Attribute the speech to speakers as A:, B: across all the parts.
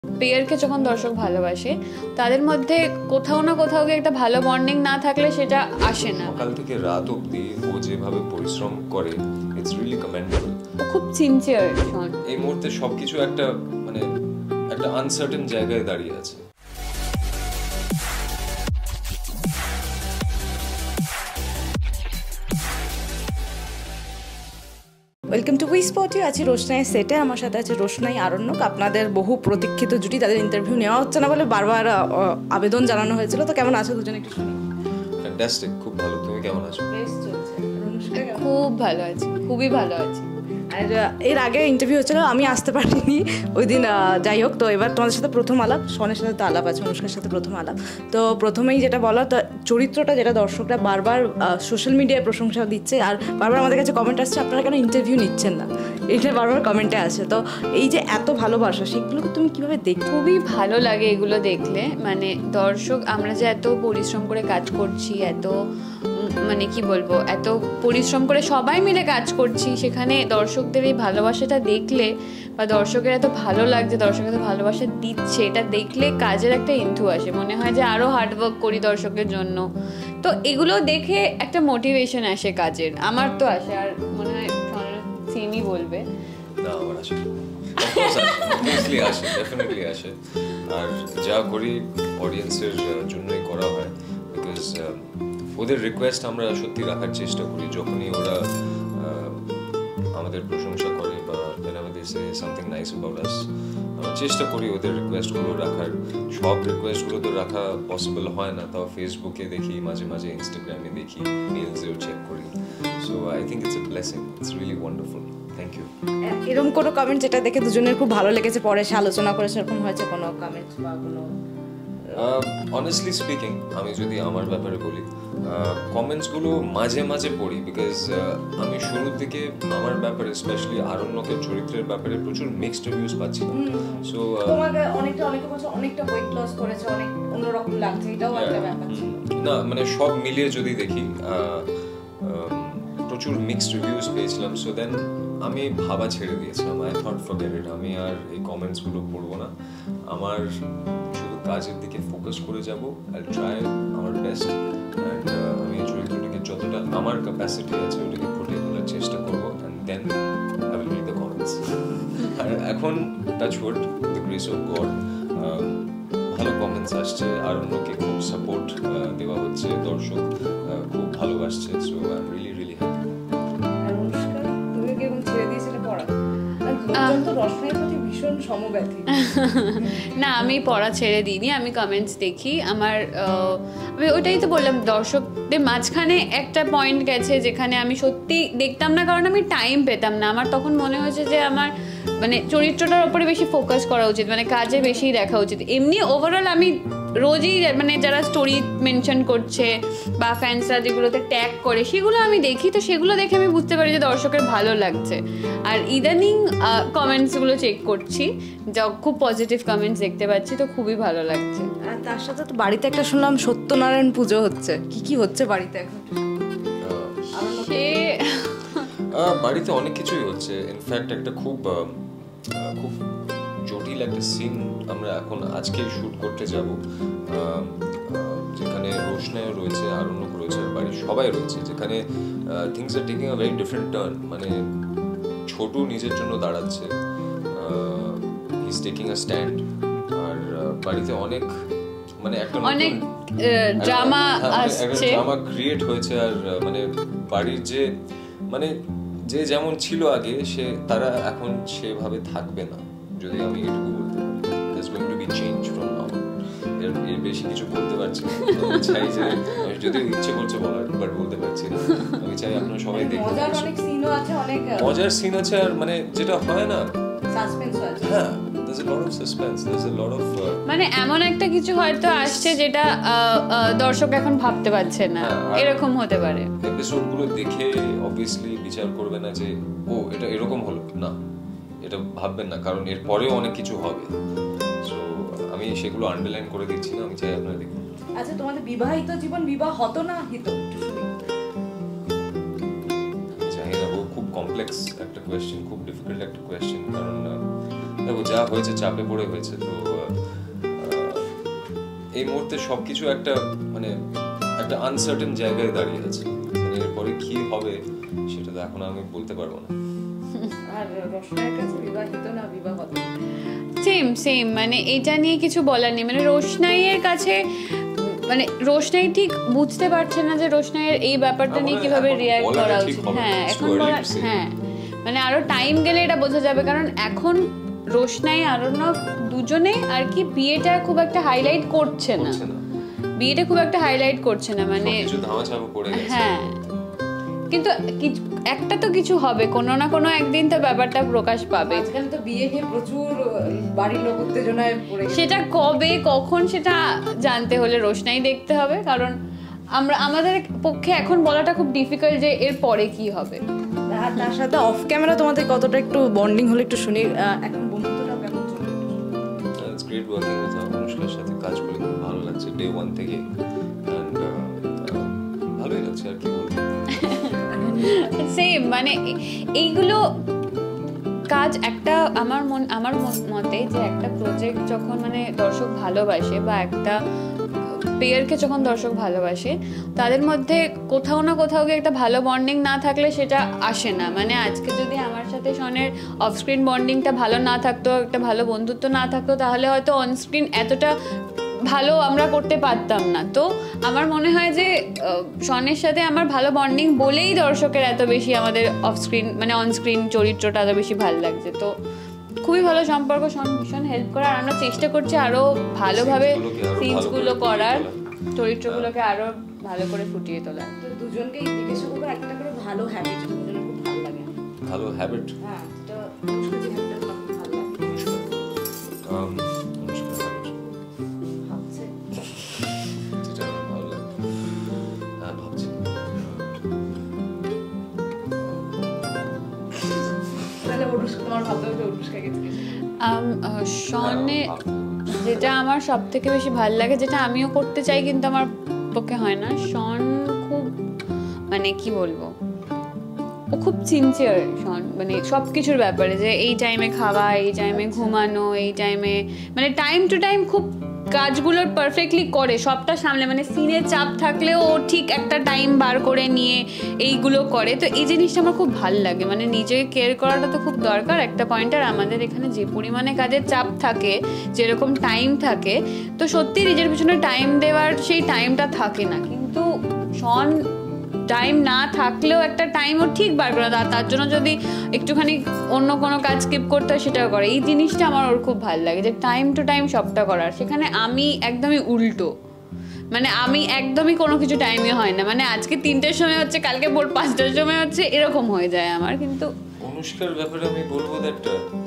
A: পেয়ারকে যখন দর্শক ভালোবাসে তাদের মধ্যে কোথাও না কোথাও গিয়ে একটা ভালো বন্ডিং না থাকলে সেটা আসে না।
B: সকাল থেকে রাত অবধি ও যেভাবে পরিশ্রম করে, ইটস রিয়েলি কমেন্ডেবল।
A: ও খুব সিনসিয়ার।
B: এই মুহূর্তে সবকিছু একটা একটা আনসার্টেন জায়গায় দাঁড়িয়ে আছে।
C: Welcome to we spot you. আছি রোশনাইয়ের সেটে, আমার সাথে আছে রোশনাই আরণ্যক। আপনাদের বহু প্রতীক্ষিত জুটি, তাদের ইন্টারভিউ নেওয়া হচ্ছে না বলে বারবার আবেদন জানানো হয়েছিল। তো কেমন আছো দুজনে একটু শুনি।
B: ফ্যান্টাস্টিক, খুব ভালো। তুমি কেমন আছো?
C: বেশ চলছে।
A: খুব ভালো আছি, খুবই ভালো আছি।
C: আর এর আগে ইন্টারভিউ হচ্ছিল, আমি আসতে পারিনি ওই দিন। যাই হোক, তো এবার তোমাদের সাথে প্রথম আলাপ। সনের সাথে তো আলাপ আছে, অনুষ্কার সাথে প্রথম আলাপ। তো প্রথমেই যেটা বলা, তো চরিত্রটা যেটা দর্শকরা বারবার সোশ্যাল মিডিয়ায় প্রশংসা দিচ্ছে, আর বারবার আমাদের কাছে কমেন্ট আসছে আপনারা কেন ইন্টারভিউ নিচ্ছেন না, এটা বারবার কমেন্টে আসে। তো এই যে এত ভালোবাসা, সেগুলোকে তুমি কীভাবে দেখো?
A: খুবই ভালো লাগে এগুলো দেখলে। মানে দর্শক, আমরা যে এত পরিশ্রম করে কাজ করছি, এত মানে কি বলবো, এত পরিশ্রম করে সবাই মিলে কাজ করছি, সেখানে দর্শকদের এই ভালোবাসাটা দেখলে বা দর্শকের এত ভালো লাগছে, দর্শক এত ভালোবাসা দিচ্ছে, এটা দেখলে কাজের একটা ইন্থু আসে। মনে হয় যে আরও হার্ডওয়ার্ক করি দর্শকের জন্য। তো এগুলো দেখে একটা মোটিভেশন আসে কাজের, আমার তো আসে। আর মনে হয় সেমই বলবে।
B: না, আমার আসে, ডেফিনেটলি আসে। আর যা করি অডিয়েন্সের জন্যই করা হয়, বিকজ ওদের রিকোয়েস্ট আমরা সত্যি রাখার চেষ্টা করি। যখনই ওরা আমাদের প্রশংসা করে বা আমাদের say something nice about us, আমরা চেষ্টা করি ওদের রিকোয়েস্টগুলো রাখার। সব রিকোয়েস্টগুলো তো রাখা পসিবল হয় না, তাও ফেসবুকে দেখি, মাঝে মাঝে ইনস্টাগ্রামে দেখি, মেলসেও চেক করি। So I think it's a blessing, it's really wonderful. Thank you.
C: এরকম কোনো কমেন্ট যেটা দেখে দুজনের খুব ভালো লেগেছে, পরে সে আলোচনা করে, সেরকম হয়েছে কোনো কমেন্ট বা কোনো?
B: অনেস্টলি স্পিকিং, আমি যদি আমার ব্যাপারে বলি, কমেন্টসগুলো মাঝে মাঝে পড়ি, বিকজ আমি শুরুর দিকে আমার ব্যাপারে, স্পেশালি আরণ্যকের চরিত্রের ব্যাপারে প্রচুর মিক্সড রিভিউজ পাচ্ছি। সো
C: তোমাকে অনেকে বলছে অনেকটা ওয়েট লস করেছে, অনেক অন্যরকম লাগছে, এটাও একটা ব্যাপার ছিল।
B: না, মানে সব মিলিয়ে যদি দেখি, প্রচুর মিক্সড রিভিউজ পেয়েছিলাম। সো দেন আমি ভাবা ছেড়ে দিয়েছিলাম। আই থট ফরগেট ইট, আমি আর এই কমেন্টসগুলো পড়বো না। আমার শুধু কাজের দিকে ফোকাস করে যাব। আই ট্রাই আমার বেস্ট, অ্যান্ড আমি এই চরিত্রটাকে যতটা আমার ক্যাপাসিটি আছে ওটাকে ফুটিয়ে তোলার চেষ্টা করবো, and then I will read the comments. আর এখন touch wood, the grace of God, ভালো কমেন্টস আসছে। আরণ্যকে খুব সাপোর্ট দেওয়া হচ্ছে, দর্শক খুব ভালোবাসছে। So I am really really happy.
A: না, আমি পড়া ছেড়ে দিইনি, আমি কমেন্টস দেখি। আমি ওইটাই তো বললাম, দর্শকদের মাঝখানে একটা পয়েন্ট গেছে যেখানে আমি সত্যি দেখতাম না, কারণ আমি টাইম পেতাম না। আমার তখন মনে হয়েছে যে আমার মানে চরিত্রটার উপরে বেশি ফোকাস করা উচিত, মানে কাজে বেশি দেখা উচিত। এমনি ওভারঅল আমি রোজই মানে যারা স্টোরি মেনশন করছে বা ফ্যান্সরা যেগুলোতে ট্যাগ করে, সেগুলো আমি দেখি। তো সেগুলো দেখে আমি বুঝতে পারি যে দর্শকের ভালো লাগছে। আর ইদানিং কমেন্টসগুলো চেক করছি, যা খুব পজিটিভ কমেন্টস দেখতে পাচ্ছি, তো খুবই ভালো লাগছে।
C: আর তার সাথে তো বাড়িতে একটা শুনলাম সত্যনারায়ণ পুজো হচ্ছে, কি হচ্ছে বাড়িতে এখন?
B: বাড়িতে অনেক কিছুই হচ্ছে। ইনফ্যাক্ট একটা খুব জটিল একটা সিন আমরা এখন আজকেই শুট করতে যাব, যেখানে রোশনাইও রয়েছে, আরণ্যক রয়েছে, আর বাড়ির সবাই রয়েছে, যেখানে things are taking a very different turn. মানে ছোটু নিজের জন্য দাঁড়াচ্ছে, he is taking a stand. আর বাড়িতে অনেক মানে একটা
A: অনেক ড্রামা
B: আসছে, ড্রামা ক্রিয়েট হয়েছে। আর মানে বাড়ির যে মানে যে যেমন ছিল আগে, তারা এখন সেভাবে থাকবে না, যদি আমি এটুকু বলতে পারি। There's going to be change from now on. এর বেশি কিছু বলতে পারছি না। আমি চাই যে, যদি ইচ্ছে করছে বলার, বাট বলতে পারছি না। আমি চাই আপনারা সবাই দেখুন। মজার সিন আছে, আর মানে যেটা হয় না, সাসপেন্স আছে। হ্যাঁ, there's a lot of suspense, there's a lot of
A: মানে এমন একটা কিছু হয়তো আসছে যেটা দর্শক এখন ভাবতে পারছে না, এরকম হতে পারে।
B: এপিসোডগুলো দেখে অবভিয়াসলি বিচার করবে না যে ও এটা এরকম হলো না, এটা ভাববেন না, কারণ এর পরেও অনেক কিছু হবে। সো আমি সেগুলো আন্ডারলাইন করে দিচ্ছি না, আমি চাই আপনারা দেখুন।
C: আচ্ছা, তোমাদের বিবাহিত জীবন বিবাহ হতো না হিত?
B: চাই না, খুব কমপ্লেক্স একটা কোয়েশ্চেন, খুব ডিফিকাল্ট একটা কোয়েশ্চেন। কারণ দেখো যা হয়েছে চাপে পড়ে হয়েছে, তো এই মুহূর্তে সবকিছু একটা মানে একটা আনসার্টেন জায়গায় দাঁড়িয়ে আছে, মানে এরপরে কি হবে সেটা তো এখন আমি বলতে পারবো না।
C: আর রোশনাইয়ের কাছে বিবাহিত না বিবাহিত?
A: সেম মানে এটা নিয়ে কিছু বলার নেই, মানে রোশনাইয়ের কাছে মানে রোশনাই ঠিক বুঝতে পারছে না যে রোশনাইয়ের এই ব্যাপারটা নিয়ে কিভাবে রিঅ্যাক্ট করা উচিত। হ্যাঁ এখন হ্যাঁ মানে আরো টাইম গেলে এটা বোঝা যাবে, কারণ এখন রোশনাই আরণব দুজনেই আর কি বিয়েটা খুব একটা হাইলাইট করছে না, বিয়েটা খুব একটা হাইলাইট করছে না, মানে হ্যাঁ কিন্তু একটা তো কিছু হবে, কোনো না কোনো একদিন তো ব্যাপারটা প্রকাশ পাবে।
C: আজকাল তো বিয়ে নিয়ে প্রচুর বাড়ির লোক উত্তেজনায় পড়ে গেছে, সেটা
A: কবে কখন সেটা জানতে হলে রোশনাই দেখতে হবে, কারণ আমাদের পক্ষে এখন বলাটা খুব ডিফিকাল্ট যে এর পরে কি হবে।
C: আর তার সাথে অফ ক্যামেরা তোমাদের কতটা একটু বন্ডিং হলে একটু শুনি, এখন বন্ধুত্বটা কেমন চলে?
B: ইটস গ্রেট ওয়ার্কিং উইথ অনুষ্কার সাথে কাজ করে খুব ভালো লাগছে ডে 1 থেকে, এন্ড ভালোই লাগছে আর কি বলবো।
A: সেম মানে এইগুলো কাজ একটা আমার মতে যে একটা প্রজেক্ট যখন মানে দর্শক ভালোবাসে বা একটা পেয়ারকে যখন দর্শক ভালোবাসে তাদের মধ্যে কোথাও না কোথাও গিয়ে একটা ভালো বন্ডিং না থাকলে সেটা আসে না। মানে আজকে যদি আমার সাথে শনের অফস্ক্রিন বন্ডিংটা ভালো না থাকতো, একটা ভালো বন্ধুত্ব না থাকতো, তাহলে হয়তো অনস্ক্রিন এতটা ভালো আমরা করতে পারতাম না। তো আমার মনে হয় যে শনের সাথে আমার ভালো বন্ডিং বলেই দর্শকের এত বেশি আমাদের অফস্ক্রিন মানে অনস্ক্রিন চরিত্রটা এত বেশি ভালো লাগছে। তো খুবই ভালো সম্পর্ক, শন ভীষণ হেল্প করে, আর আমরা চেষ্টা করছি আরো ভালোভাবে সিনসগুলো করার, চরিত্রগুলোকে আরো ভালো করে ফুটিয়ে তোলার।
C: তো দুজনকেই জিজ্ঞাসা করবো একটা করে ভালো হ্যাবিট দুজনের খুব ভালো লাগে।
B: ভালো হ্যাবিট?
C: হ্যাঁ, তো অনুষ্কা যে হ্যাবিটটা তোমার খুব ভালো লাগে।
B: অনুষ্কা
C: ভাবছে
B: যেটা আমার ভালো লাগে, হ্যাঁ ভাবছি।
C: তাহলে অনুষ্কা তোমার ভাবতে হবে অনুষ্কাকে
A: শনে যেটা আমার সব থেকে বেশি ভালো লাগে, যেটা আমিও করতে চাই কিন্তু আমার পক্ষে হয় না, শন খুব মানে কি বলবো, ও খুব সিনসিয়ার শন, মানে সব কিছুর ব্যাপারে, যে এই টাইমে খাওয়া, এই টাইমে ঘুমানো, এই টাইমে মানে টাইম টু টাইম খুব কাজগুলোর পারফেক্টলি করে, সবটা সামলে, মানে সিনে চাপ থাকলেও ও ঠিক একটা টাইম বার করে নিয়ে এইগুলো করে। তো এই জিনিসটা আমার খুব ভালো লাগে, মানে নিজেকে কেয়ার করাটা তো খুব দরকার একটা পয়েন্ট। আর আমাদের এখানে যে পরিমাণে কাজের চাপ থাকে, যেরকম টাইম থাকে, তো সত্যি নিজের পিছনে টাইম দেওয়ার সেই টাইমটা থাকে না। কিন্তু শন টাইম না থাকলেও একটা টাইমও ঠিক বার করে, তার জন্য যদি একটুখানি অন্য কোনো কাজ স্কিপ করতে হয় সেটাও করে। এই জিনিসটা আমার ওর খুব ভালো লাগে, যে টাইম টু টাইম সবটা করার। সেখানে আমি একদমই উল্টো, মানে আমি একদমই কোনো কিছু টাইমে হয় না, মানে আজকে 3টের সময় হচ্ছে, কালকে ভোর 5টার সময় হচ্ছে, এরকম হয়ে যায় আমার। কিন্তু
B: অনুষ্কার ব্যাপারে আমি বলবো দ্যাট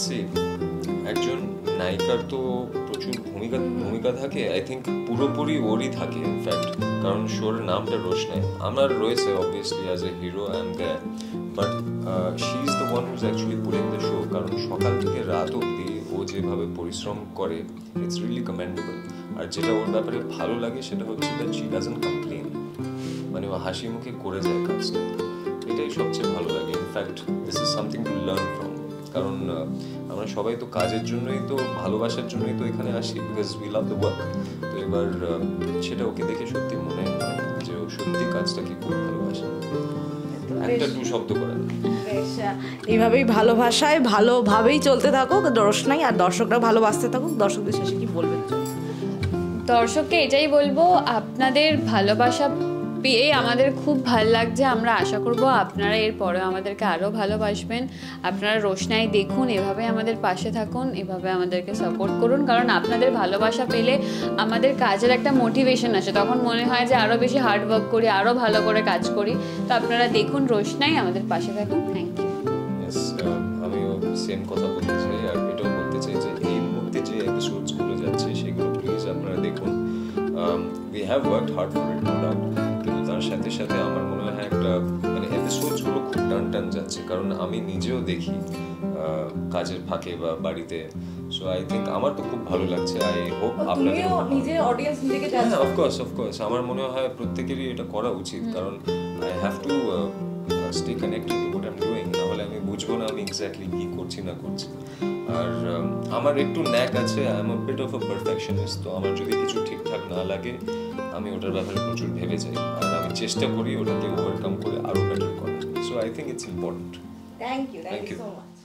B: একজন নায়িকার তো প্রচুর ভূমিকা থাকে, আই থিঙ্ক পুরোপুরি ওরই থাকে ইনফ্যাক্ট, কারণ শোর নামটা রোশনাই, আমার রয়েছে obviously as a hero I am there, but she is the one who's actually putting the show. কারণ সকাল থেকে রাত অবধি ও যেভাবে পরিশ্রম করে, ইটস রিয়েলি কমেন্ডেবল। আর যেটা ওর ব্যাপারে ভালো লাগে সেটা হচ্ছে দ্যাট শি ডাজন্ট কমপ্লেন, মানে ও হাসি মুখে করে যায় কাজটা, এটাই সবচেয়ে ভালো লাগে। In fact this is something to learn from, কারণ আমরা সবাই তো কাজের জন্যই তো, ভালোবাসার জন্যই তো এখানে আসি, because we love the work. তো এবার সেটা ওকে দেখে সত্যি মনে হয় যে ও সত্যি কাজটাকে খুব ভালোবাসে, একটা টু শব্দ করে।
C: এইভাবেই ভালোবাসায় ভালোভাবেই চলতে থাকুক রোশনাই, আর দর্শকরা ভালোবাসতে থাকুক। দর্শকদের শেষে কি বলবেন?
A: দর্শককে এটাই বলবো, আপনাদের ভালোবাসা পেয়ে আমাদের খুব ভালো লাগছে। আমরা আশা করব আপনারা এরপরেও আমাদেরকে আরও ভালোবাসবেন। আপনারা রোশনাই দেখুন, এভাবে আমাদের পাশে থাকুন, এভাবে আমাদেরকে সাপোর্ট করুন, কারণ আপনাদের ভালোবাসা পেলে আমাদের কাজের একটা মোটিভেশন আসে, তখন মনে হয় যে আরও বেশি হার্ড ওয়ার্ক করি, আরও ভালো করে কাজ করি। তো আপনারা দেখুন রোশনাই, আমাদের পাশে থাকুন। Thank you.
B: আমিও সেম কথা বলতে চাই, আর এটাও বলতে চাই যে এই মুহূর্তে যে এপিসোডসগুলো যাচ্ছে সেগুলো প্লিজ আপনারা দেখুন। We have worked hard for it, no doubt, কিন্তু তার সাথে সাথে আমার মনে হয় একটা মানে এপিসোডসগুলো খুব টান যাচ্ছে, কারণ আমি নিজেও দেখি কাজের ফাঁকে বা বাড়িতে। সো আই থিঙ্ক আমার তো খুব ভালো লাগছে। আই হোপ আপনাদের
C: নিজে অডিয়েন্স নিজেকে জানো।
B: অফকোর্স আমার মনে হয় প্রত্যেকেরই এটা করা উচিত, কারণ I have to stay connected to what I am doing, নাহলে আমি বুঝবো না আমি এক্স্যাক্টলি কি করছি না করছি। আর আমার একটু ন্যাক আছে, I am a bit of a perfectionist, তো আমার যদি কিছু ঠিকঠাক না লাগে আমি ওটার ব্যাপারে প্রচুর ভেবে যাই, আর আমি চেষ্টা করি ওটাকে ওভারকাম করে আরও বেটার করার। So I think it's important.
C: Thank you
B: Thank you.
C: So much.